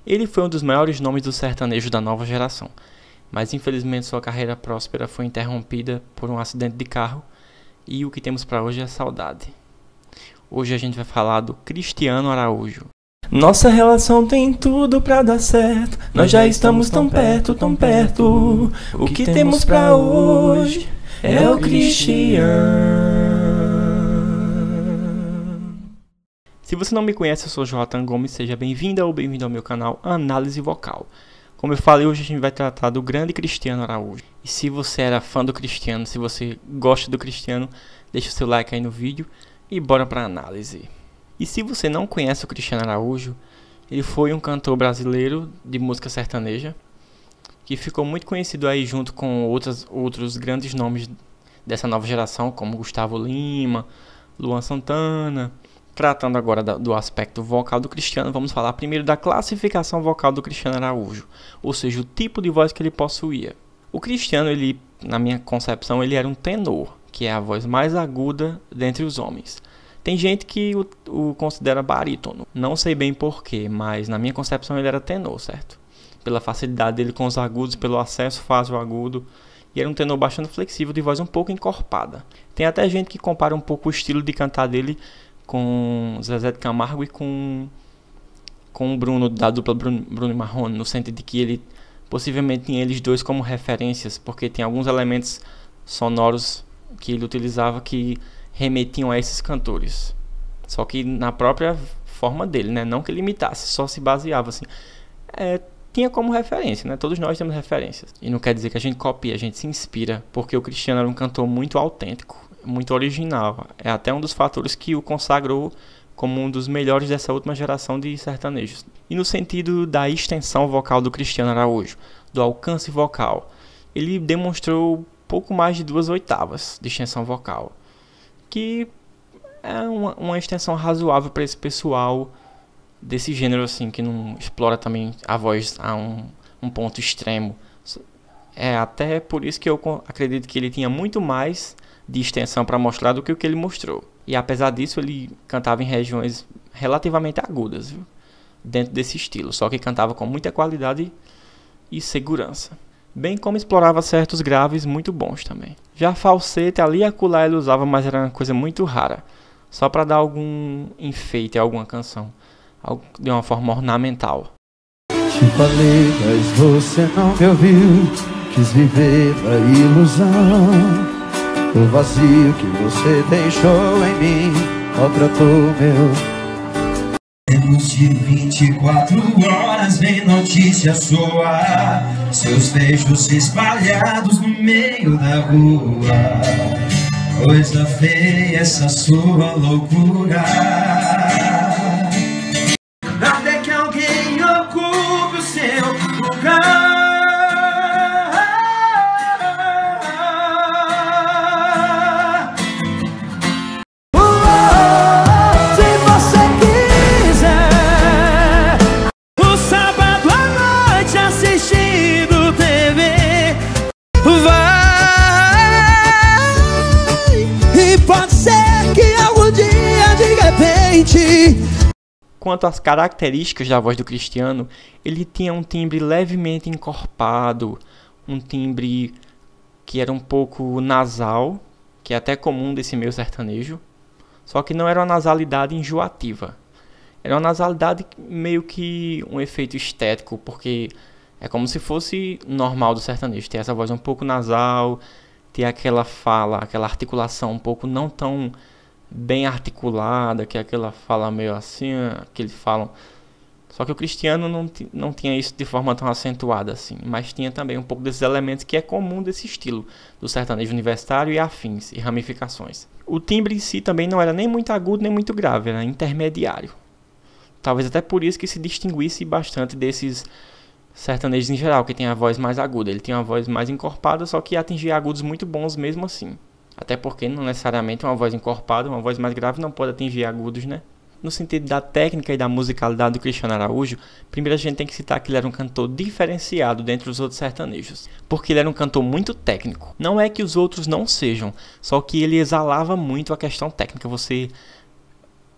Ele foi um dos maiores nomes do sertanejo da nova geração, mas infelizmente sua carreira próspera foi interrompida por um acidente de carro e o que temos para hoje é saudade. Hoje a gente vai falar do Cristiano Araújo. Nossa relação tem tudo pra dar certo. Nós já estamos tão perto, tão perto. O que temos pra hoje é o Cristiano. Se você não me conhece, eu sou Jonathan Gomes. Seja bem-vinda ou bem-vindo ao meu canal Análise Vocal. Como eu falei, hoje a gente vai tratar do grande Cristiano Araújo. E se você era fã do Cristiano, se você gosta do Cristiano, deixa o seu like aí no vídeo e bora pra análise. E se você não conhece o Cristiano Araújo, ele foi um cantor brasileiro de música sertaneja que ficou muito conhecido aí junto com outros grandes nomes dessa nova geração, como Gustavo Lima, Luan Santana. Tratando agora do aspecto vocal do Cristiano, vamos falar primeiro da classificação vocal do Cristiano Araújo, ou seja, o tipo de voz que ele possuía. O Cristiano, ele, na minha concepção, ele era um tenor, que é a voz mais aguda dentre os homens. Tem gente que o considera barítono, não sei bem porquê, mas na minha concepção ele era tenor, certo? Pela facilidade dele com os agudos, pelo acesso fácil ao agudo, e era um tenor bastante flexível, de voz um pouco encorpada. Tem até gente que compara um pouco o estilo de cantar dele com Zezé de Camargo e com o Bruno, da dupla Bruno e Marrone, no sentido de que ele possivelmente tinha eles dois como referências, porque tem alguns elementos sonoros que ele utilizava que remetiam a esses cantores, só que na própria forma dele, né? Não que ele imitasse, só se baseava assim, tinha como referência, né? Todos nós temos referências, e não quer dizer que a gente copia, a gente se inspira, porque o Cristiano era um cantor muito autêntico, muito original, é até um dos fatores que o consagrou como um dos melhores dessa última geração de sertanejos. E no sentido da extensão vocal do Cristiano Araújo, do alcance vocal, ele demonstrou pouco mais de 2 oitavas de extensão vocal, que é uma extensão razoável para esse pessoal desse gênero assim, que não explora também a voz a um ponto extremo. É até por isso que eu acredito que ele tinha muito mais de extensão para mostrar do que o que ele mostrou. E apesar disso, ele cantava em regiões relativamente agudas, viu? Dentro desse estilo, só que cantava com muita qualidade e segurança, bem como explorava certos graves muito bons também. Já falsete ali e acolá ele usava, mas era uma coisa muito rara, só para dar algum enfeite a alguma canção, algo de uma forma ornamental. Te falei, mas você não me ouviu. Quis viver a ilusão. O vazio que você deixou em mim maltratou meu. Menos de 24 horas vem notícia sua, seus beijos espalhados no meio da rua. Coisa feia essa sua loucura. Até que alguém ocupe o seu lugar. Quanto às características da voz do Cristiano, ele tinha um timbre levemente encorpado, um timbre que era um pouco nasal, que é até comum desse meio sertanejo, só que não era uma nasalidade enjoativa. Era uma nasalidade meio que um efeito estético, porque é como se fosse normal do sertanejo, ter essa voz um pouco nasal, ter aquela fala, aquela articulação um pouco não tão bem articulada, que é aquela fala meio assim, que eles falam. Só que o Cristiano não tinha isso de forma tão acentuada assim, mas tinha também um pouco desses elementos que é comum desse estilo, do sertanejo universitário e afins, e ramificações. O timbre em si também não era nem muito agudo nem muito grave, era intermediário. Talvez até por isso que se distinguisse bastante desses sertanejos em geral, que tem a voz mais aguda. Ele tinha uma voz mais encorpada, só que atingia agudos muito bons mesmo assim. Até porque não necessariamente uma voz encorpada, uma voz mais grave não pode atingir agudos, né? No sentido da técnica e da musicalidade do Cristiano Araújo, primeiro a gente tem que citar que ele era um cantor diferenciado dentre os outros sertanejos, porque ele era um cantor muito técnico. Não é que os outros não sejam, só que ele exalava muito a questão técnica. Você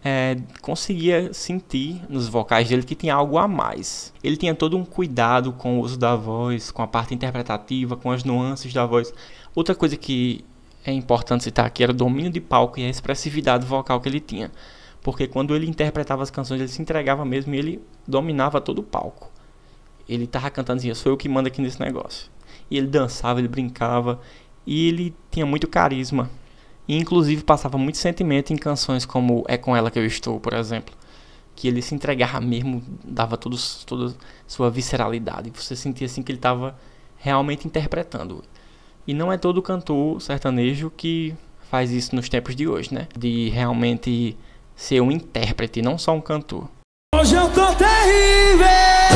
conseguia sentir nos vocais dele que tinha algo a mais. Ele tinha todo um cuidado com o uso da voz, com a parte interpretativa, com as nuances da voz. Outra coisa que é importante citar aqui era o domínio de palco e a expressividade vocal que ele tinha. Porque quando ele interpretava as canções, ele se entregava mesmo e ele dominava todo o palco. Ele estava cantando assim, eu sou eu que mando aqui nesse negócio. E ele dançava, ele brincava e ele tinha muito carisma. E inclusive passava muito sentimento em canções como É Com Ela Que Eu Estou, por exemplo. Que ele se entregava mesmo, dava toda sua visceralidade. Você sentia assim que ele estava realmente interpretando. E não é todo cantor sertanejo que faz isso nos tempos de hoje, né? De realmente ser um intérprete, não só um cantor. Hoje eu tô terrível.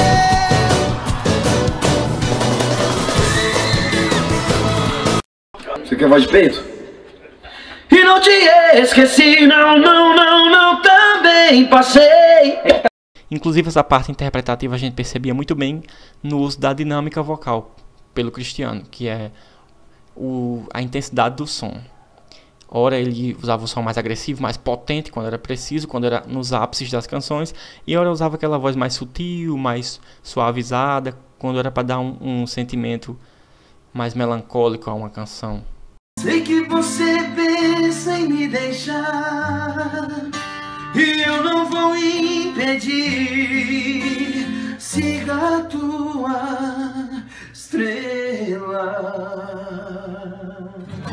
Você quer voz de peito? E não te esqueci, não, também passei. Inclusive essa parte interpretativa a gente percebia muito bem no uso da dinâmica vocal pelo Cristiano, que é a intensidade do som. Ora ele usava o som mais agressivo, mais potente quando era preciso, quando era nos ápices das canções, e ora usava aquela voz mais sutil, mais suavizada, quando era para dar um sentimento mais melancólico a uma canção. Sei que você pensa em me deixar e eu não vou impedir. Siga a tua estrela.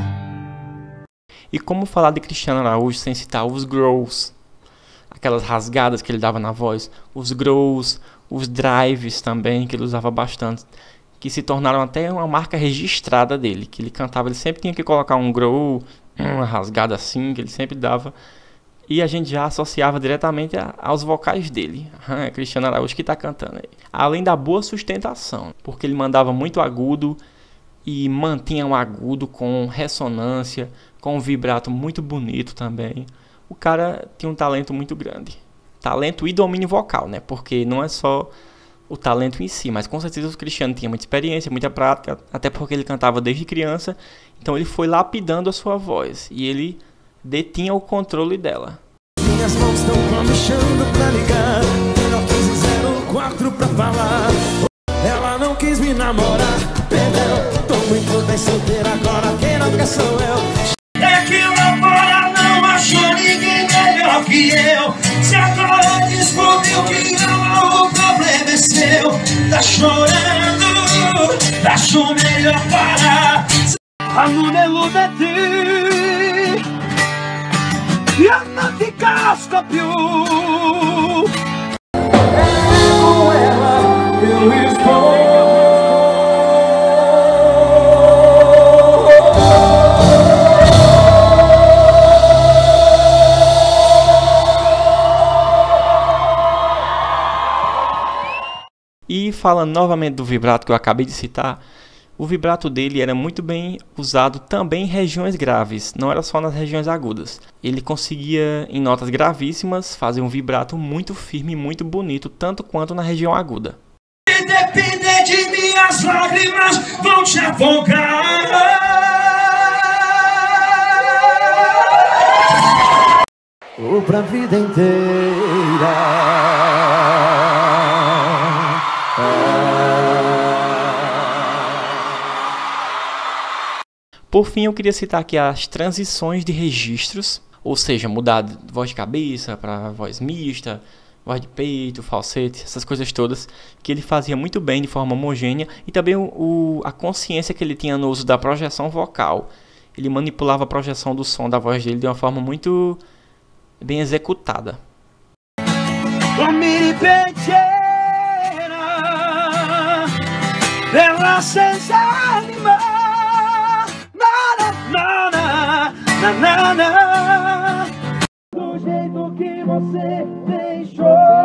E como falar de Cristiano Araújo sem citar os growls, aquelas rasgadas que ele dava na voz, os growls, os drives também, que ele usava bastante, que se tornaram até uma marca registrada dele, que ele cantava, ele sempre tinha que colocar um growl, uma rasgada assim, que ele sempre dava, e a gente já associava diretamente aos vocais dele. Cristiano Araújo que está cantando aí. Além da boa sustentação, porque ele mandava muito agudo e mantinha um agudo com ressonância, com um vibrato muito bonito também. O cara tinha um talento muito grande. Talento e domínio vocal, né? Porque não é só o talento em si, mas com certeza o Cristiano tinha muita experiência, muita prática, até porque ele cantava desde criança, então ele foi lapidando a sua voz e ele detinha o controle dela. Minhas mãos estão comichando pra ligar, final 1504 pra falar. Ela não quis me namorar, perdeu, tô muito bem solteira agora, quem não quer sou eu. É que lá fora não achou ninguém melhor que eu. Se agora descobriu que não, o problema é seu. Tá chorando, acho melhor parar. A Nunelu de ti, e a Nati casca più. Com ela eu estou. E falando novamente do vibrato que eu acabei de citar, o vibrato dele era muito bem usado também em regiões graves, não era só nas regiões agudas. Ele conseguia, em notas gravíssimas, fazer um vibrato muito firme e muito bonito, tanto quanto na região aguda. Depender de minhas lágrimas vão te afogar. Ou pra vida inteira. Por fim, eu queria citar aqui as transições de registros, ou seja, mudar de voz de cabeça para voz mista, voz de peito, falsete, essas coisas todas, que ele fazia muito bem de forma homogênea, e também a consciência que ele tinha no uso da projeção vocal. Ele manipulava a projeção do som da voz dele de uma forma muito bem executada. Ela se desanima, do jeito que você deixou.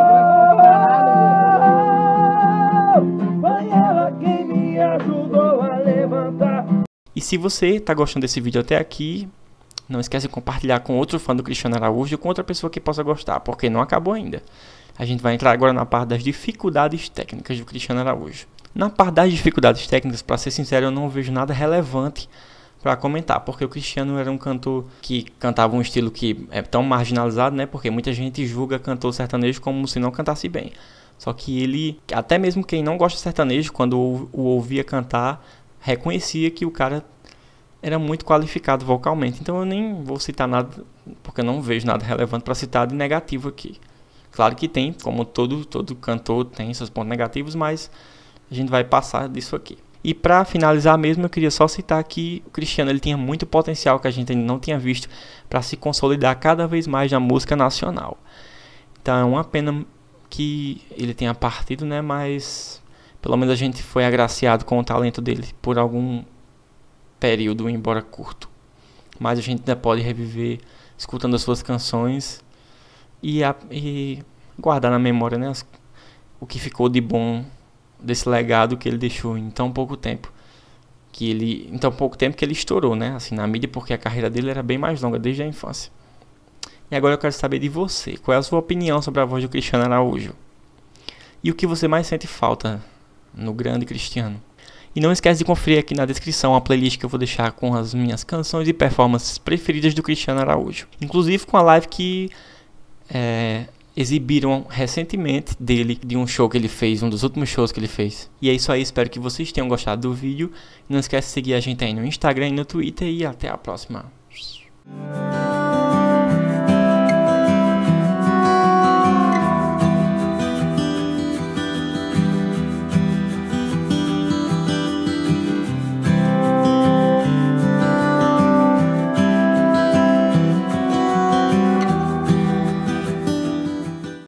Foi ela quem me ajudou a levantar. E se você está gostando desse vídeo até aqui, não esquece de compartilhar com outro fã do Cristiano Araújo ou com outra pessoa que possa gostar, porque não acabou ainda. A gente vai entrar agora na parte das dificuldades técnicas do Cristiano Araújo. Na parte das dificuldades técnicas, para ser sincero, eu não vejo nada relevante para comentar, porque o Cristiano era um cantor que cantava um estilo que é tão marginalizado, né? Porque muita gente julga cantor sertanejo como se não cantasse bem. Só que ele, até mesmo quem não gosta de sertanejo, quando o ouvia cantar, reconhecia que o cara era muito qualificado vocalmente. Então eu nem vou citar nada, porque eu não vejo nada relevante para citar de negativo aqui. Claro que tem, como todo cantor tem seus pontos negativos, mas a gente vai passar disso aqui. E para finalizar mesmo, eu queria só citar que o Cristiano ele tinha muito potencial que a gente ainda não tinha visto para se consolidar cada vez mais na música nacional. Então é uma pena que ele tenha partido, né? Mas pelo menos a gente foi agraciado com o talento dele por algum período, embora curto. Mas a gente ainda pode reviver escutando as suas canções e guardar na memória, né, o que ficou de bom desse legado que ele deixou em tão pouco tempo. Que ele estourou, né, assim, na mídia, porque a carreira dele era bem mais longa desde a infância. E agora eu quero saber de você, qual é a sua opinião sobre a voz do Cristiano Araújo? E o que você mais sente falta no grande Cristiano? E não esquece de conferir aqui na descrição a playlist que eu vou deixar com as minhas canções e performances preferidas do Cristiano Araújo. Inclusive com a live que exibiram recentemente dele, de um show que ele fez, um dos últimos shows que ele fez. E é isso aí, espero que vocês tenham gostado do vídeo. Não esquece de seguir a gente aí no Instagram e no Twitter, e até a próxima.